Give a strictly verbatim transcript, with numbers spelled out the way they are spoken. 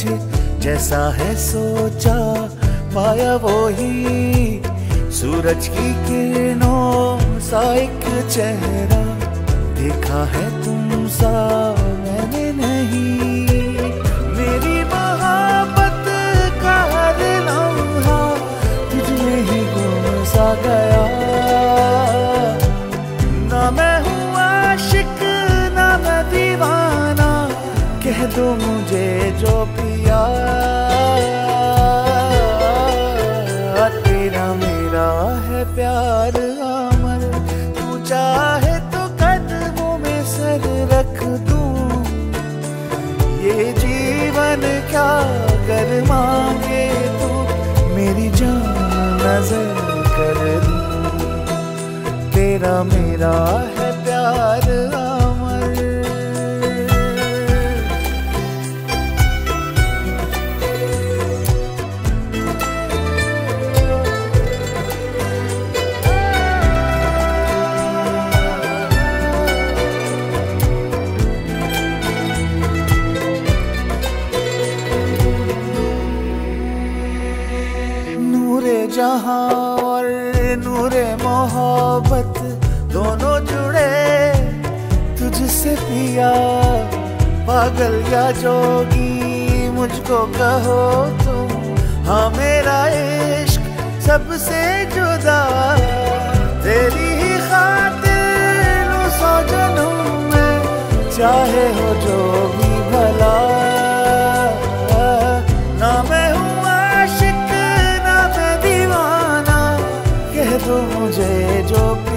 मुझे जैसा है सोचा, पाया वो ही सूरज की किरणों सा एक चेहरा। देखा है तुम सा मैंने नहीं, मेरी मोहब्बत का हर लम्हा तुझमें ही गुम सा गया। ना मैं हूँ आशिक ना मैं दीवाना, कह दो मुझे जो पिया। तेरा मेरा है प्यार अमर, तू चाहे तो कदमों में सर रख दूं। ये जीवन क्या कर मांगे तू, मेरी जान नजर कर दूं। तेरा मेरा है प्यार अमर। नूरे जहां और नूरे मोहब्बत दोनों जुड़े तुझसे पिया। पागल या जोगी मुझको कहो तुम, हाँ मेरा इश्क सबसे जुदा। तेरी ही खातिर सौ जन्म में चाहे हो जो भी भला। ना मैं हूँ आशिक ना मैं दीवाना, कह दो मुझे जो